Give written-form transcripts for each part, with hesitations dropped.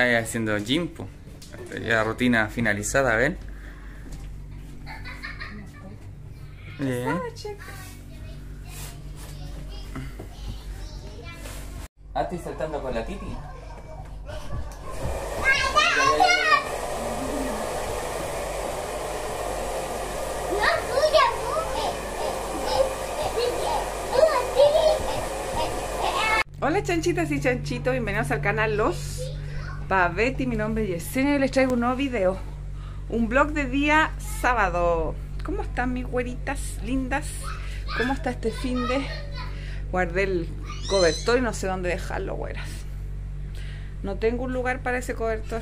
está haciendo gym, po. Ya la rutina finalizada, ¿ven? Bien. Ah, estoy saltando con la Titi. Hola chanchitas y chanchitos, bienvenidos al canal Los Pavetti. Mi nombre es Yesenia y les traigo un nuevo video, un vlog de día sábado. ¿Cómo están mis güeritas lindas? ¿Cómo está este fin de? Guardé el cobertor y no sé dónde dejarlo, güeras. No tengo un lugar para ese cobertor,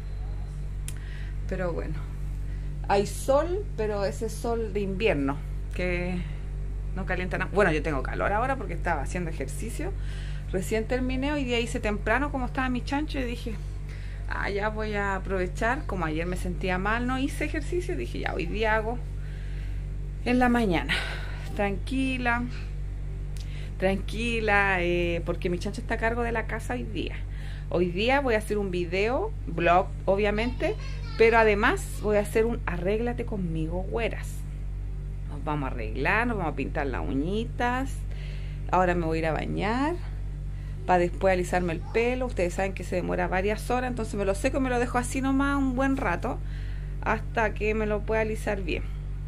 pero bueno, hay sol, pero ese sol de invierno que no calienta nada. Bueno, yo tengo calor ahora porque estaba haciendo ejercicio. Recién terminé, hoy día hice temprano como estaba mi chancho y dije, ya voy a aprovechar. Como ayer me sentía mal, no hice ejercicio, dije ya hoy día hago en la mañana. Tranquila, porque mi chancho está a cargo de la casa hoy día. Hoy día voy a hacer un video, vlog obviamente, pero además voy a hacer un arréglate conmigo, güeras. Nos vamos a arreglar, nos vamos a pintar las uñitas. Ahora me voy a ir a bañar para después alisarme el pelo. Ustedes saben que se demora varias horas, entonces me lo seco y me lo dejo así nomás un buen rato hasta que me lo pueda alisar bien.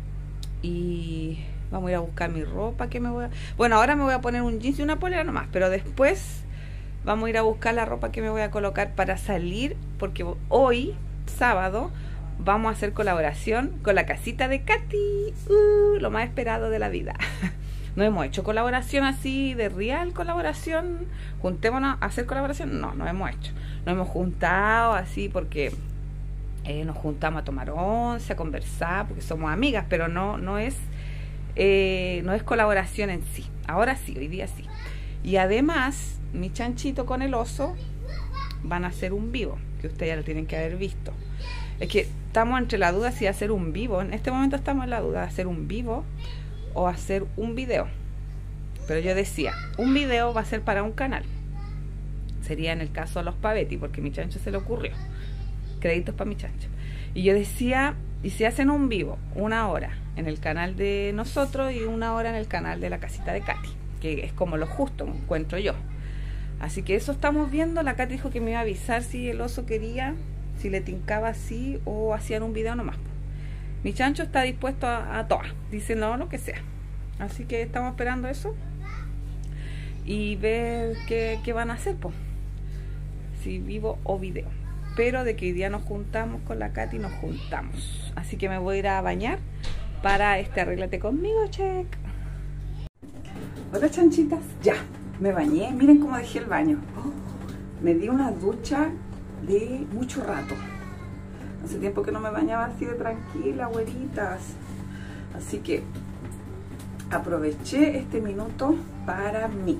Y vamos a ir a buscar mi ropa que me voy a... Bueno, ahora me voy a poner un jeans y una polera nomás, pero después vamos a ir a buscar la ropa que me voy a colocar para salir, porque hoy, sábado, vamos a hacer colaboración con la casita de Katy. Lo más esperado de la vida. No hemos hecho colaboración así, de real colaboración. Juntémonos a hacer colaboración. No hemos hecho. Nos hemos juntado así porque nos juntamos a tomar once, a conversar, porque somos amigas, pero no es colaboración en sí. Ahora sí, hoy día sí. Y además, mi chanchito con el oso van a hacer un vivo, que ustedes ya lo tienen que haber visto. Es que estamos entre la duda si hacer un vivo. En este momento estamos en la duda de hacer un vivo o hacer un video. Pero yo decía, un video va a ser para un canal. Sería en el caso de Los Pavetti, porque mi chancho se le ocurrió. Créditos para mi chancho. Y yo decía, y si hacen un vivo, 1 hora en el canal de nosotros y 1 hora en el canal de la casita de Katy, que es como lo justo, me encuentro yo. Así que eso estamos viendo. La Katy dijo que me iba a avisar si el oso quería, si le tincaba así o hacían un video nomás. Mi chancho está dispuesto a todas. Dice no, lo que sea. Así que estamos esperando eso. Y ver qué van a hacer, pues. Si vivo o video. Pero de que hoy día nos juntamos con la Katy, nos juntamos. Así que me voy a ir a bañar para arréglate conmigo, check. Hola chanchitas. Ya, me bañé. Miren cómo dejé el baño. Me di una ducha de mucho rato. Hace tiempo que no me bañaba así de tranquila, güeritas. Así que aproveché este minuto para mí.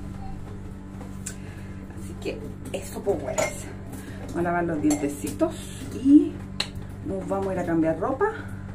Así que eso, pues, güeras. Vamos a lavar los dientecitos y nos vamos a ir a cambiar ropa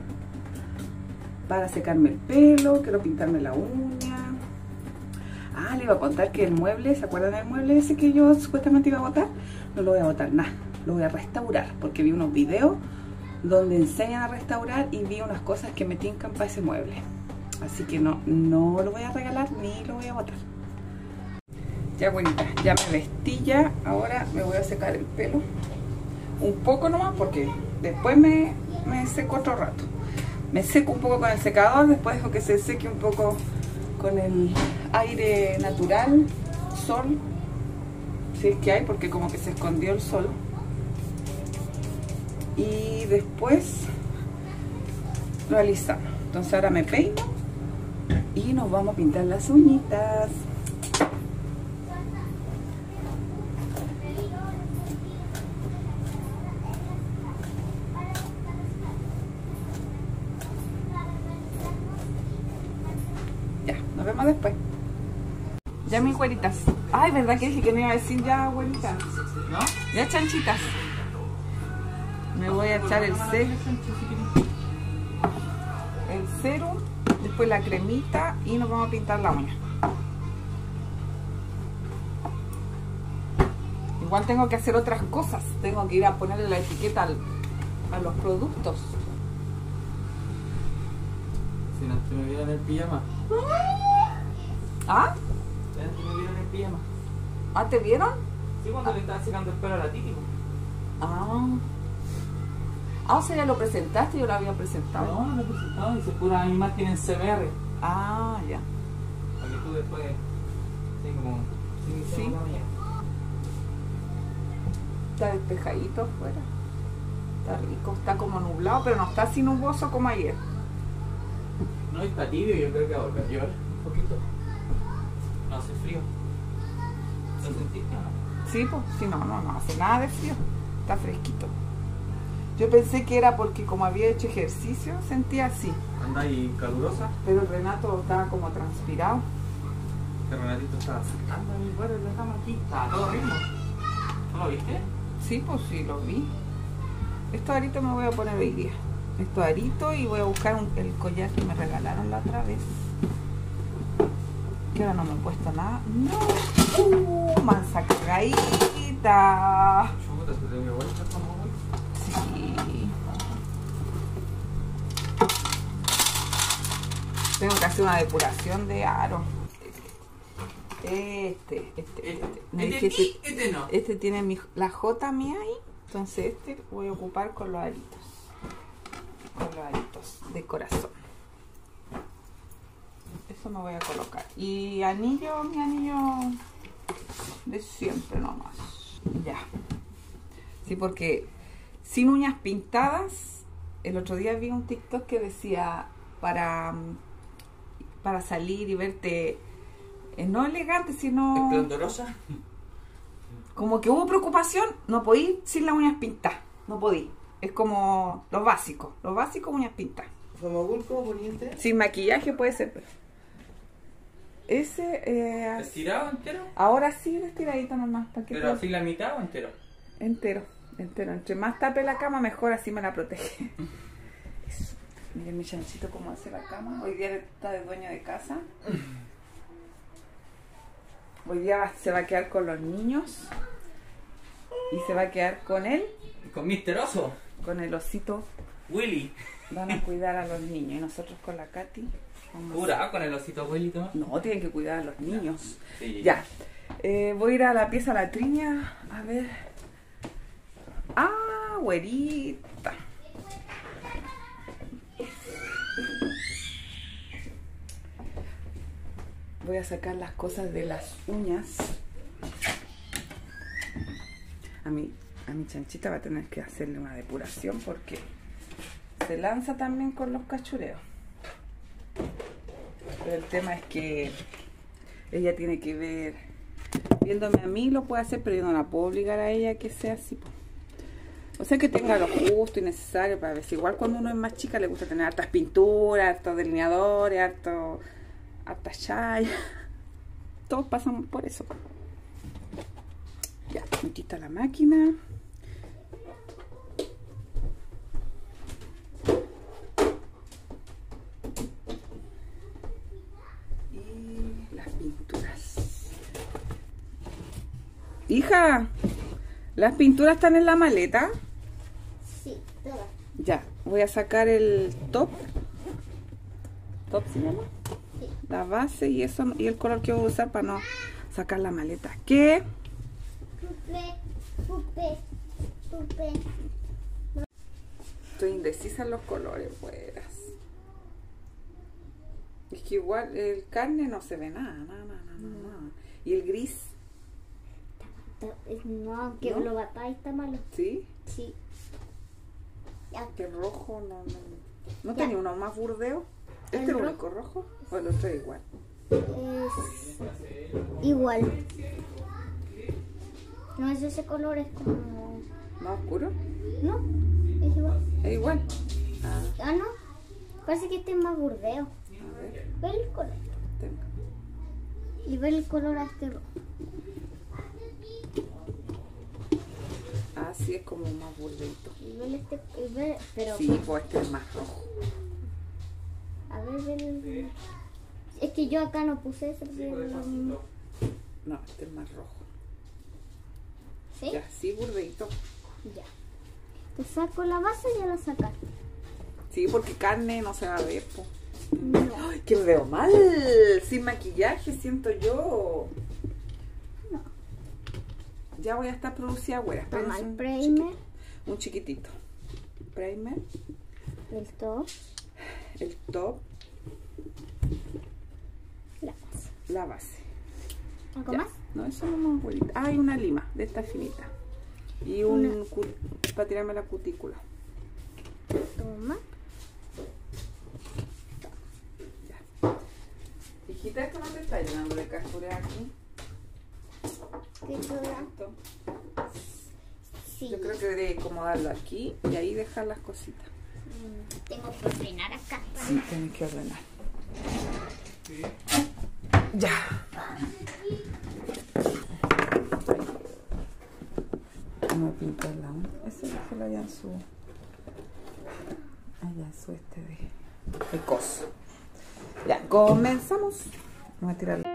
para secarme el pelo. Quiero pintarme la uña. Le iba a contar que el mueble, ¿se acuerdan del mueble ese que yo supuestamente iba a botar? No lo voy a botar nada. Lo voy a restaurar porque vi unos videos donde enseñan a restaurar y vi unas cosas que me tincan para ese mueble. Así que no lo voy a regalar ni lo voy a botar. Ya, bonita, ya me vestí ya. Ahora me voy a secar el pelo un poco nomás porque después me seco otro rato. Me seco un poco con el secador, después dejo que se seque un poco con el aire natural, sol, si es que hay, porque como que se escondió el sol. Y después lo alisamos. Entonces ahora me peino y nos vamos a pintar las uñitas. Ya, nos vemos después. Ya, mis güeritas. Ay, verdad que dije que no iba a decir ya, güeritas, ¿no? Ya, chanchitas. Me voy a echar el serum, después la cremita y nos vamos a pintar la uña. igual tengo que hacer otras cosas. Tengo que ir a ponerle la etiqueta a los productos. Si no te me vieron el pijama. ¿Ah? Si me vieron el pijama. ¿Ah, te vieron? Sí, cuando le estaba secando el pelo a la Titi. Ah. Ah, o sea, ya lo presentaste, yo lo había presentado. No, no lo he presentado, dice pura imagen en CBR. Ah, ya. Para que tú después. Sí, como. Sí. Está despejadito afuera. Está rico, está como nublado, pero no está así nuboso como ayer. No, está tibio, yo creo que va a volver a llover un poquito. No hace frío. ¿Lo sentiste o no? Sí, pues, sí, no hace nada de frío. Está fresquito. Yo pensé que era porque como había hecho ejercicio, sentía así. ¿Anda ahí calurosa? Pero el Renato estaba como transpirado. Que Renatito estaba sacando mi cuero en la cama aquí. Estaba todo ritmo. ¿No lo viste? Sí, pues sí, lo vi. Estos aritos me voy a poner hoy día. Estos aritos y voy a buscar el collar que me regalaron la otra vez. Que ahora no me he puesto nada. ¡No! ¡Mansa cagadita! Chuta, se te dio vuelta como voy. Sí. Tengo que hacer una depuración de aro. Me dije, no. este tiene la J mía ahí. Entonces este voy a ocupar con los aritos. Con los aritos de corazón. Eso me voy a colocar. Y anillo, mi anillo de siempre nomás. Ya. Sí, porque sin uñas pintadas, el otro día vi un TikTok que decía para salir y verte no elegante, sino ¿Esplendorosa? como que hubo preocupación, no podí ir sin las uñas pintadas, no podí. Es como lo básico, uñas pintadas. ¿Famagulco, poniente? Sin maquillaje puede ser. Ese, ¿Estirado entero? ahora sí, el estiradito nomás. ¿Para qué ¿Pero así la mitad o entero? Entero. Entre más tape la cama, mejor, así me la protege. Eso. Miren mi chanchito cómo hace la cama. Hoy día está de dueño de casa. Hoy día se va a quedar con los niños. Y se va a quedar con él. ¿Con Mr. Oso? Con el osito. Willy. Van a cuidar a los niños. Y nosotros con la Katy. ¿Pura con el osito Willy todo? No, tienen que cuidar a los niños. Sí. Ya. Voy a ir a la pieza latriña. A ver. Ah, güerita. Voy a sacar las cosas de las uñas. A mi chanchita va a tener que hacerle una depuración porque se lanza también con los cachureos. Pero el tema es que ella tiene que ver, viéndome a mí lo puede hacer, pero yo no la puedo obligar a ella que sea así. O sea, que tenga lo justo y necesario para ver si igual cuando uno es más chica le gusta tener hartas pinturas, hartos delineadores, hartas chayas. Todos pasamos por eso. Ya, me quita la máquina. Y las pinturas. Hija, ¿las pinturas están en la maleta? Sí, todas. Ya, voy a sacar el top. ¿Top se llama? Sí. La base y eso y el color que voy a usar para no sacar la maleta. ¿Qué? Pupe. Estoy indecisa en los colores, pues. Es que igual el carne no se ve nada. Y el gris, No, aunque ¿No? lo batáis está malo. ¿sí? Sí. Ya. Que rojo no. ¿No Ya. tenía uno más burdeo? ¿Este es el rojo. único rojo? ¿O el otro es igual? Es igual. No es ese color, es como... ¿Más oscuro? No, es igual. Es igual. Ah, no. Parece que este es más burdeo. A ver, Ve el color. tengo. Y ve el color a este rojo. Sí, es como más burdeito. Y ve este... y ve- pero... Sí, pues este es más rojo. A ver, ve el... Es que yo acá no puse ese porque... No, este es más rojo. ¿Sí? Ya, sí, burdito. Ya. Te saco la base y ya la sacaste. Sí, porque carne no se va a ver, po. No. ¡Ay, que me veo mal! Sin maquillaje, siento yo. No. Ya voy a estar producida, güera. Toma Espérense el un primer, un chiquitito. Primer, el top, el top, la base. la base. ¿Algo Ya. más? No, eso no es bonita. Ah, hay una lima de esta finita. Y un para tirarme la cutícula. Toma. Ya. Hijita, ¿esto no te está llenando de castura aquí? ¿Qué chula? Esto. Sí. Yo creo que debería acomodarlo aquí y ahí dejar las cositas. Tengo que ordenar acá. Sí, tienes que ordenar. Ya. No pintar la uña. Ese déjalo allá en su. Allá en su de coso. Ya, comenzamos. Vamos a tirar.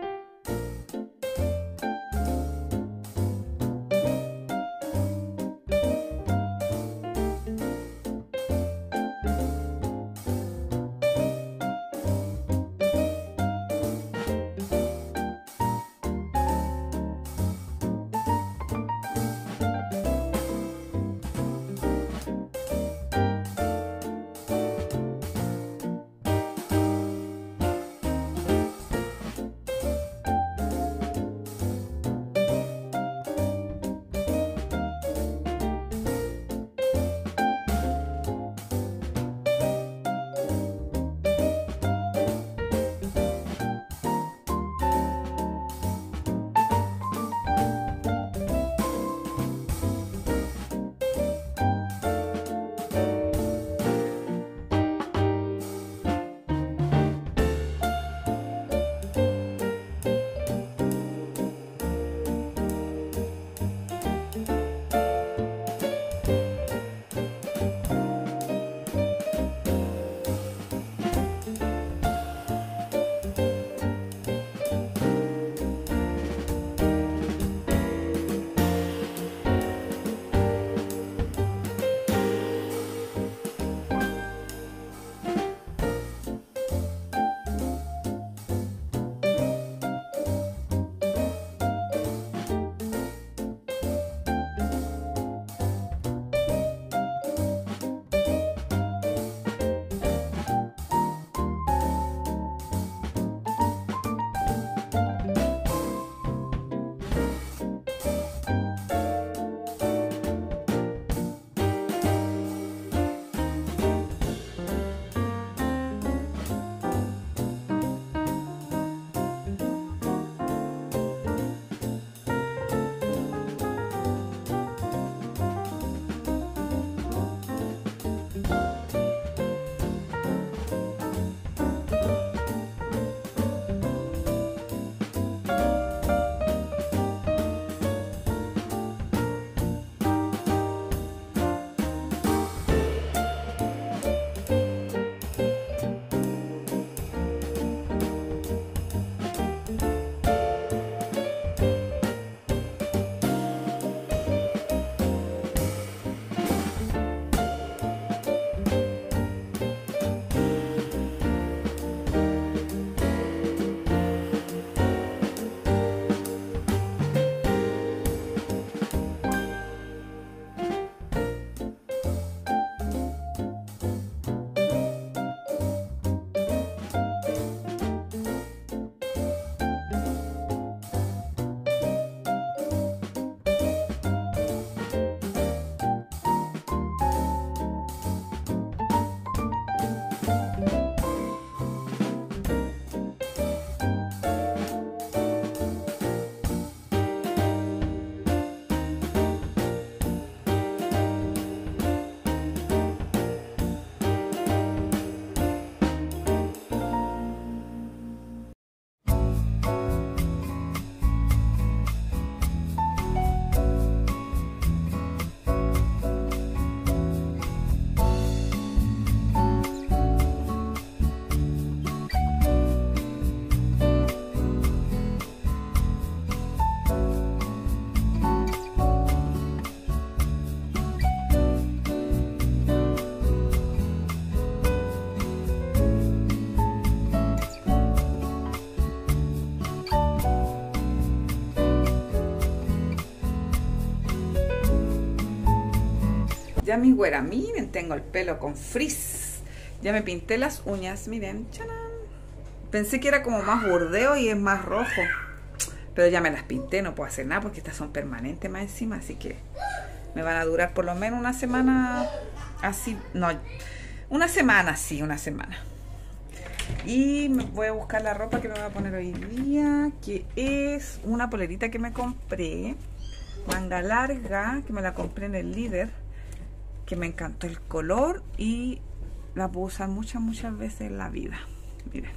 Ya mi güera, miren, tengo el pelo con frizz. Ya me pinté las uñas, miren. ¡Chanán! Pensé que era como más bordeo y es más rojo. Pero ya me las pinté, no puedo hacer nada porque estas son permanentes más encima. Así que me van a durar por lo menos una semana así. No, una semana, sí, una semana. Y me voy a buscar la ropa que me voy a poner hoy día, que es una polerita que me compré, manga larga, que me la compré en el Líder, que me encantó el color y la puedo usar muchas veces en la vida. Miren.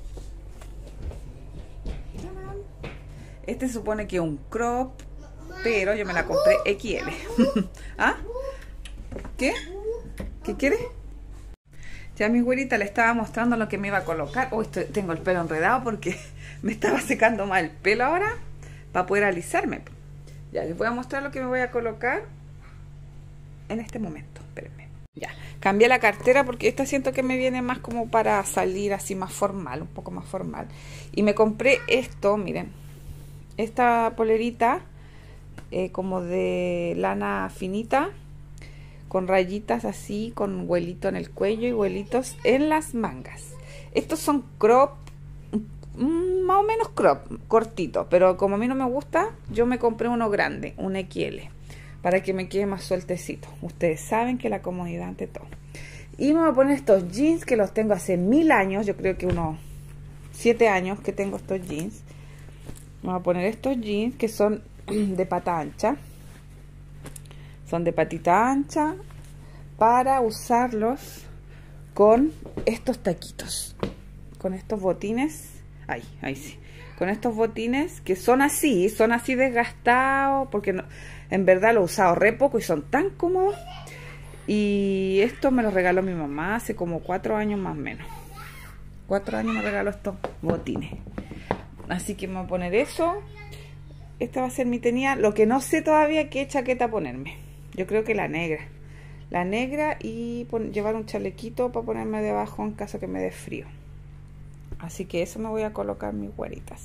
Este se supone que es un crop, pero yo me la compré XL. ¿Ah? ¿Qué? ¿Qué quieres? Ya a mi güerita le estaba mostrando lo que me iba a colocar. Uy, tengo el pelo enredado porque me estaba secando más el pelo ahora para poder alisarme. Ya, les voy a mostrar lo que me voy a colocar en este momento. Espérenme. Ya, cambié la cartera porque esta siento que me viene más como para salir así más formal, un poco más formal. Y me compré esto, miren. Esta polerita como de lana finita, con rayitas así, con huelito en el cuello y huelitos en las mangas. Estos son crop, más o menos crop, cortito, pero como a mí no me gusta, yo me compré uno grande, un XL, para que me quede más sueltecito. Ustedes saben que la comodidad ante todo. Y me voy a poner estos jeans que los tengo hace 1000 años, yo creo que unos 7 años que tengo estos jeans. Me voy a poner estos jeans que son de pata ancha. Son de patita ancha para usarlos con estos taquitos, con estos botines, ahí sí, con estos botines que son así desgastados, porque no, en verdad lo he usado re poco y son tan cómodos. Y esto me lo regaló mi mamá hace como 4 años más o menos. 4 años me regaló estos botines. Así que me voy a poner eso. Esta va a ser mi tenida. Lo que no sé todavía qué chaqueta ponerme. Yo creo que la negra. La negra y llevar un chalequito para ponerme debajo en caso que me dé frío. Así que eso me voy a colocar mis güeritas.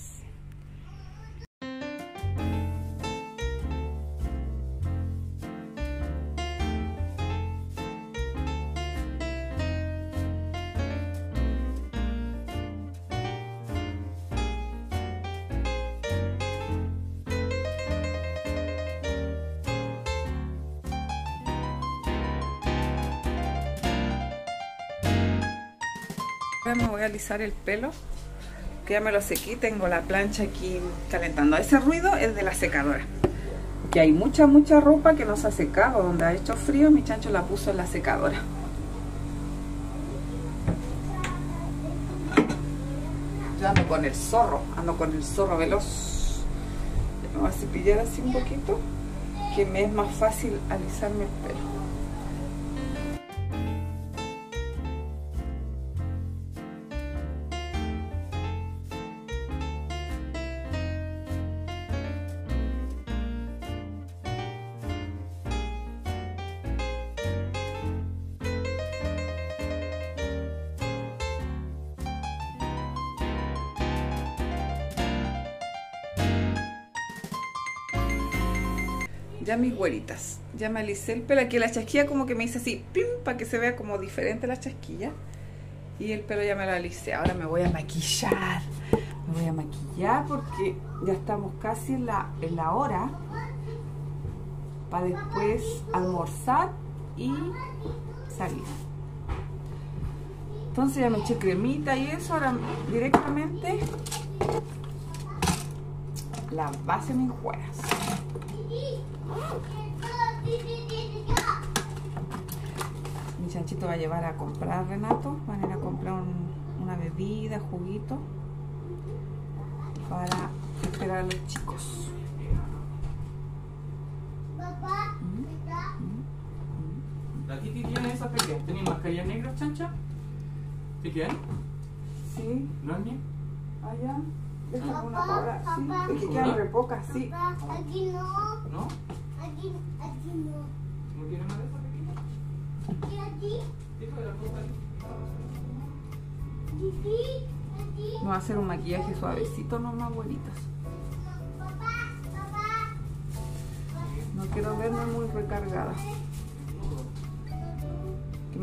Ahora me voy a alisar el pelo, que ya me lo sequé, tengo la plancha aquí calentando. Ese ruido es de la secadora, que hay mucha ropa que no se ha secado. Donde ha hecho frío, mi chancho la puso en la secadora. Ya ando con el zorro veloz. Me voy a cepillar así un poquito, que me es más fácil alisarme el pelo. Ya mis güeritas, ya me alicé el pelo. Aquí la chasquilla como que me hice así, ¡pim!, para que se vea como diferente la chasquilla. Y el pelo ya me lo alicé. Ahora me voy a maquillar. Me voy a maquillar porque ya estamos casi en la hora. Para después almorzar y salir. Entonces ya me eché cremita y eso. Ahora directamente la base de mis güeras. Mi chanchito va a llevar a comprar, Renato. Van a ir a comprar una bebida, juguito, para esperar a los chicos. ¿La Titi tiene esa pequeña? ¿Tenía mascarilla negra, chancha? ¿Sí quieren? Sí. ¿No es mía? Allá. Deja una para. Sí. Es que quedan re pocas, sí. Aquí no. ¿No? Aquí no. ¿No quieren más de esa pequeña? ¿Y aquí? Dijo de la cosa ahí. Aquí. Me va a hacer un maquillaje suavecito nomás, güeritas. Papá. No quiero verme muy recargada.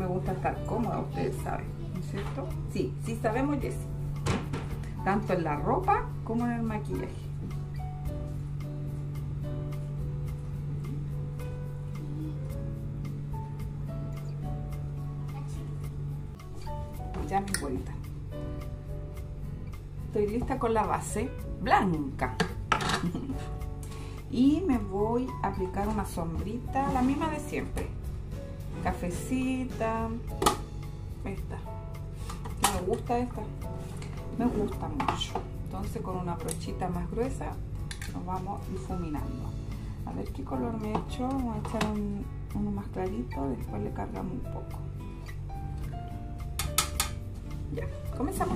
me gusta estar cómoda, ustedes saben, ¿no es cierto? Sí, sí sabemos, Jessie. Tanto en la ropa como en el maquillaje. Ya, mi bolita. Estoy lista con la base blanca. Y me voy a aplicar una sombrita, la misma de siempre. Cafecita. Esta. Me gusta esta. Me gusta mucho. Entonces con una brochita más gruesa nos vamos difuminando. A ver qué color me he hecho. Vamos a echar uno más clarito, después le cargamos un poco. Ya, comenzamos.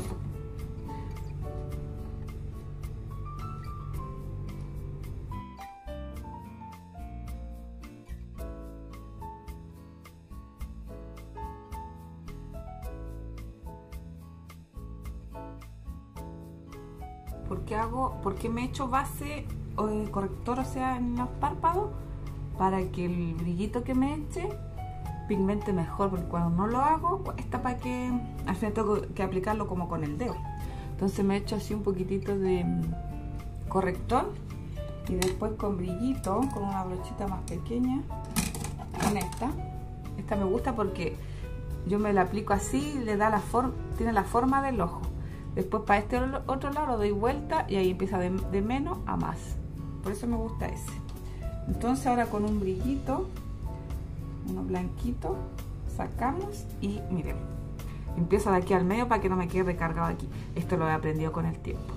¿Por qué me he hecho base o corrector, o sea, en los párpados? Para que el brillito que me eche pigmente mejor, porque cuando no lo hago cuesta, para que al final tengo que aplicarlo como con el dedo. Entonces me he hecho así un poquitito de corrector y después con brillito, con una brochita más pequeña, con esta me gusta porque yo me la aplico así, le da la forma, tiene la forma del ojo. Después para este otro lado lo doy vuelta y ahí empieza de menos a más. Por eso me gusta ese. Entonces ahora con un brillito, uno blanquito, sacamos y miren, empiezo de aquí al medio para que no me quede recargado aquí. Esto lo he aprendido con el tiempo.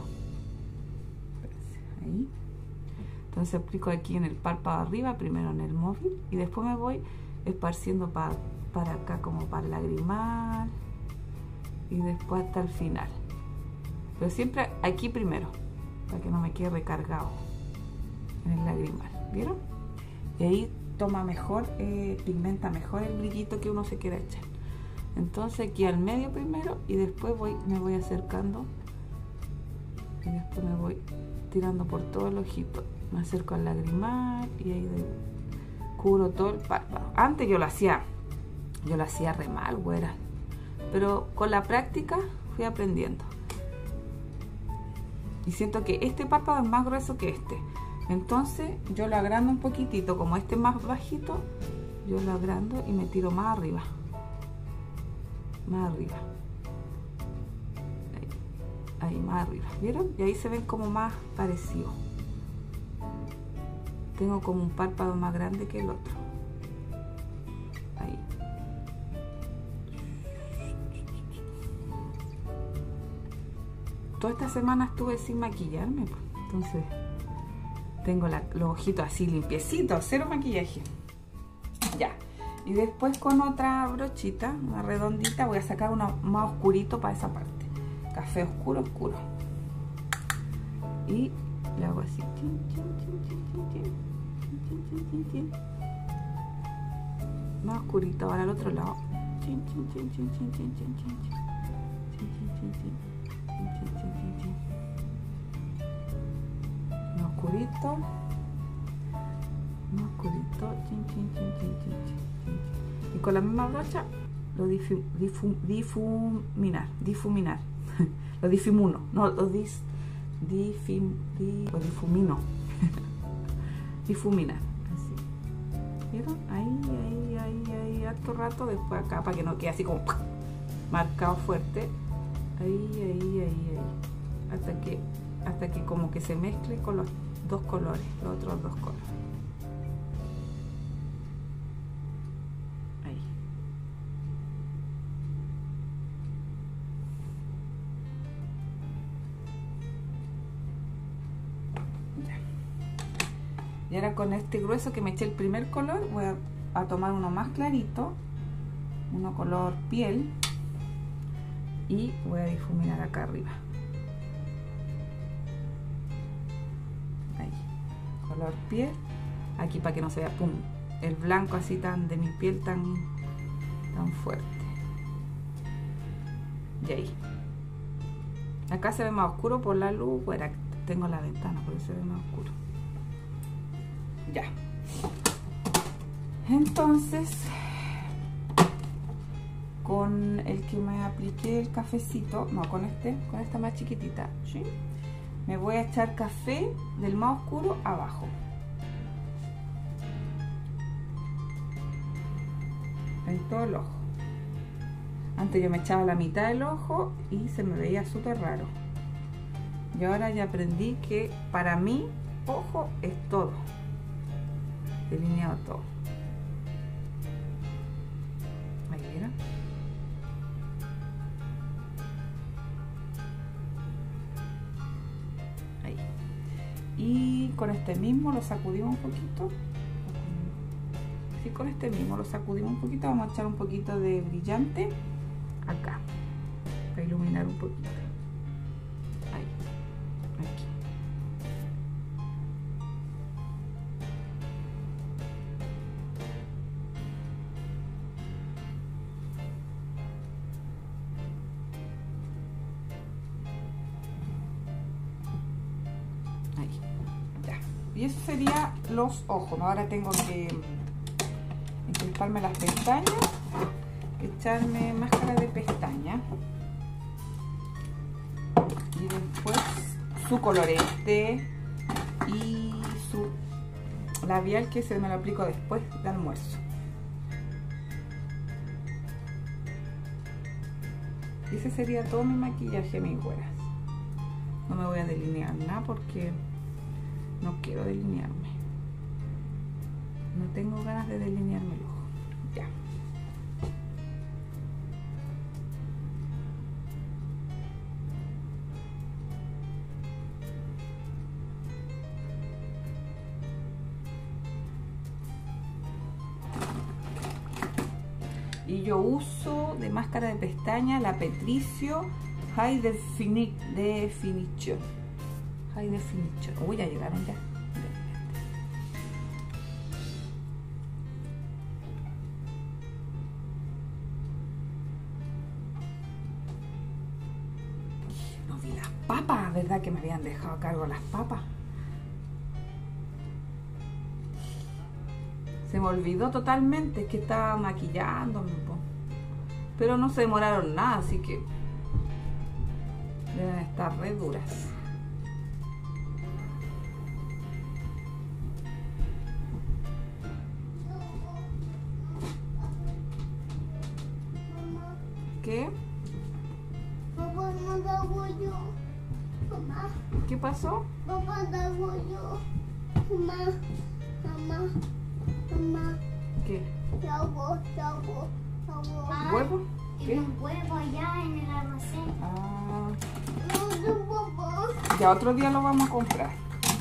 Ahí. Entonces aplico aquí en el párpado arriba, primero en el móvil, y después me voy esparciendo para acá como para lagrimal y después hasta el final. Pero siempre aquí primero, para que no me quede recargado en el lagrimal. ¿Vieron? Y ahí toma mejor, pigmenta mejor el brillito que uno se quiera echar. Entonces aquí al medio primero y después me voy acercando y después me voy tirando por todo el ojito. Me acerco al lagrimal y ahí cubro todo el párpado. Antes yo lo hacía re mal, güera, pero con la práctica fui aprendiendo. Y siento que este párpado es más grueso que este. Entonces yo lo agrando un poquitito, como este es más bajito, yo lo agrando y me tiro más arriba. Más arriba. Ahí más arriba. ¿Vieron? Y ahí se ven como más parecidos. Tengo como un párpado más grande que el otro. Ahí. Toda esta semana estuve sin maquillarme, entonces tengo los ojitos así limpiecitos, cero maquillaje. Ya. Y después con otra brochita, una redondita, voy a sacar uno más oscurito para esa parte. Café oscuro, oscuro. Y le hago así. Más oscurito, ahora al otro lado. Más oscurito. Más oscurito. Y con la misma brocha lo difuminar. Lo difumino. No, lo difumino. Difuminar. Así. ¿Vieron? Ahí, harto rato. Después acá, para que no quede así como marcado fuerte. Ahí. Hasta que como que se mezcle con los dos colores, los otros dos colores. Ahí. Ya. Y ahora con este grueso que me eché el primer color, voy a tomar uno más clarito, uno color piel, y voy a difuminar acá arriba. Ahí, color piel, aquí para que no se vea, pum, el blanco así de mi piel tan fuerte. Y ahí. Acá se ve más oscuro por la luz, bueno, tengo la ventana, por eso se ve más oscuro. Ya. Entonces, con el que me apliqué el cafecito, no, con esta más chiquitita, ¿sí? Me voy a echar café del más oscuro abajo. En todo el ojo. Antes yo me echaba la mitad del ojo y se me veía súper raro. Y ahora ya aprendí que para mí, ojo es todo. Delineado todo. Ahí, mira. Ahí. Y con este mismo lo sacudimos un poquito. Sí, con este mismo lo sacudimos un poquito. Vamos a echar un poquito de brillante acá para iluminar un poquito. Ahí, aquí. Ahí, ya. Y eso sería los ojos. Ahora tengo que encresparme las pestañas, echarme máscara de pestaña y después su colorete y su labial, que se me lo aplico después de almuerzo. Y ese sería todo mi maquillaje, mis güeras. No me voy a delinear nada porque no quiero delinearme. No tengo ganas de delinearme el ojo. Ya. Y yo uso de máscara de pestaña la Petricio High Definition. High Definition. Uy, ya llegaron ya. No vi las papas, ¿verdad? Que me habían dejado a cargo las papas. Se me olvidó totalmente, es que estaba maquillándome, pero no se demoraron nada, así que deben estar re duras. ¿Qué? Papá, no da bollo. Mamá. ¿Qué pasó? Papá, da bollo. Mamá. Mamá. Mamá. ¿Qué? Huevo. ¿Huevo? ¿Qué? Un huevo allá en el almacén. Ah, No, papá. ya otro día lo vamos a comprar.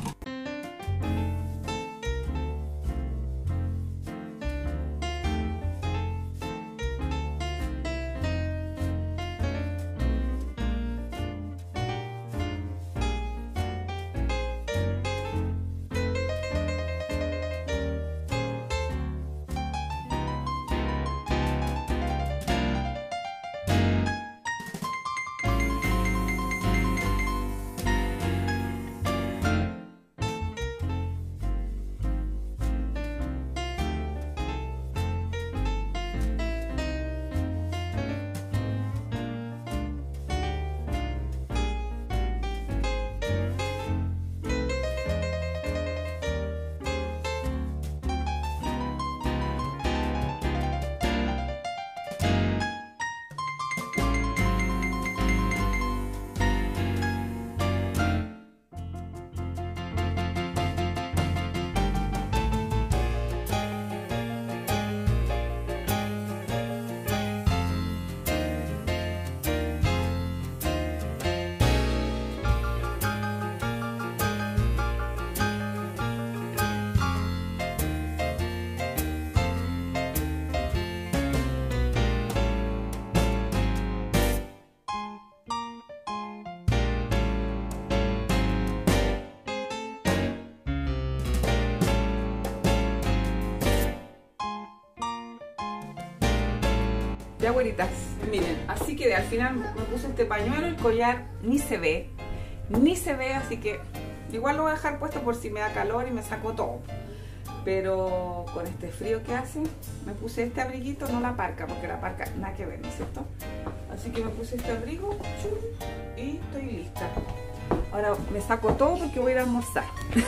Ya, güeritas, miren, así que al final me puse este pañuelo, el collar ni se ve, así que igual lo voy a dejar puesto por si me da calor y me saco todo. Pero con este frío que hace, me puse este abriguito, no la parca, porque la parca nada que ver, ¿no es cierto? Así que me puse este abrigo y estoy lista. Ahora me saco todo porque voy a ir a almorzar.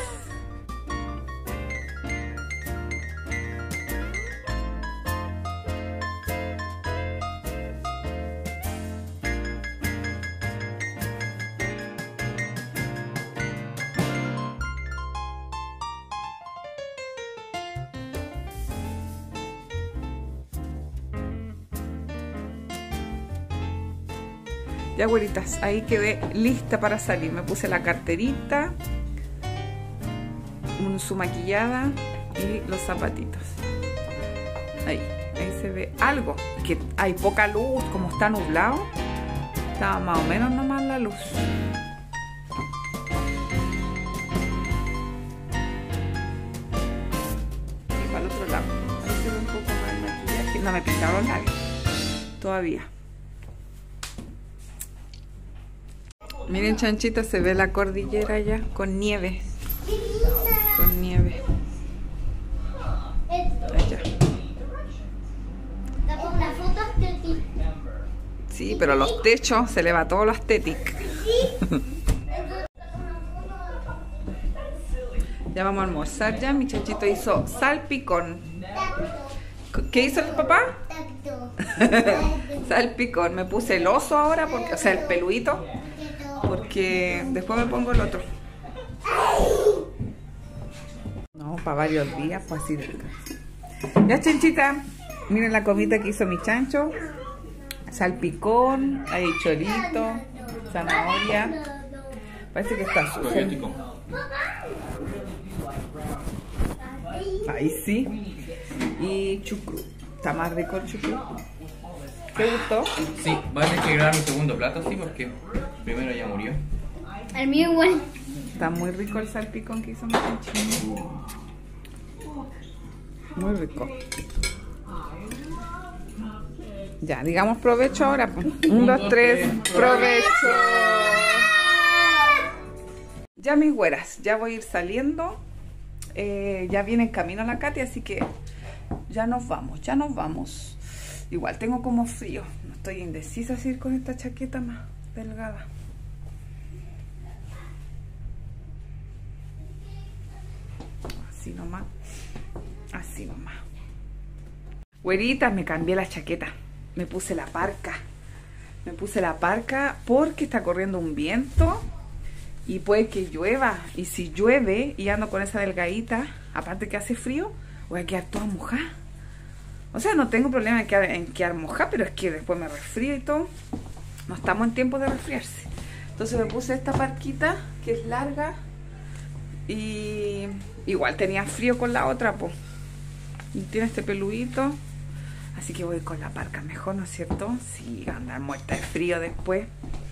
Ya, güeritas, ahí quedé lista para salir. Me puse la carterita, su maquillada y los zapatitos. Ahí se ve algo. Que hay poca luz, como está nublado. Estaba más o menos nomás la luz. Y para el otro lado. Ahí se ve un poco más el maquillaje. No me pintaron los labios todavía. Miren, chanchita, se ve la cordillera ya con nieve. Con nieve. Allá. Sí, pero los techos se le va todo lo estético. Ya vamos a almorzar ya. Mi chanchito hizo salpicón. ¿Qué hizo el papá? Salpicón. Me puse el oso ahora, porque, o sea, el peluito. Porque después me pongo el otro. No, para varios días, pues así de... Ya, chanchita, miren la comida que hizo mi chancho. Salpicón, hay chorito, zanahoria. Parece que está sucio. Ahí sí. Y chucrú. Está más rico el chucrú. ¿Te gustó? Sí, voy a tener que grabar mi segundo plato, sí, porque primero ya murió. El mío igual. Está muy rico el salpicón que hizo mi chanchito. Muy rico. Ya, digamos provecho ahora. Pues. 1, 2, 3, provecho. Ya, mis güeras, ya voy a ir saliendo. Ya viene en camino la Katy, así que ya nos vamos, ya nos vamos. Igual tengo como frío. No estoy indecisa si ir con esta chaqueta más delgada. Así nomás. Así nomás. Güeritas, me cambié la chaqueta. Me puse la parca. Me puse la parca porque está corriendo un viento. Y puede que llueva. Y si llueve y ando con esa delgadita, aparte que hace frío, voy a quedar toda mojada. O sea, no tengo problema en quedar mojada, pero es que después me resfrío y todo. No estamos en tiempo de resfriarse. Entonces me puse esta parquita, que es larga. Y igual tenía frío con la otra, pues. Y tiene este peludito. Así que voy con la parca mejor, ¿no es cierto? Sí, andar muerta de frío después.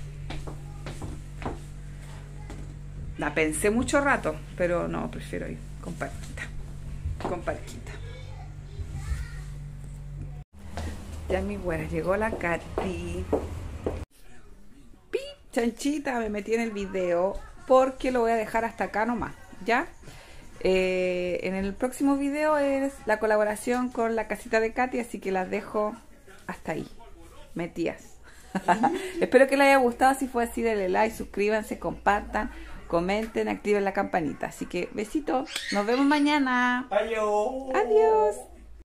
La pensé mucho rato, pero no, prefiero ir con parquita. Con parquita. Ya, mi güera, llegó la Katy. ¡Pi! Chanchita, me metí en el video porque lo voy a dejar hasta acá nomás, ¿ya? En el próximo video es la colaboración con la casita de Katy, así que las dejo hasta ahí, metidas. Espero que les haya gustado. Si fue así, denle like, suscríbanse, compartan, comenten, activen la campanita. Así que besitos, nos vemos mañana. Adiós. Adiós.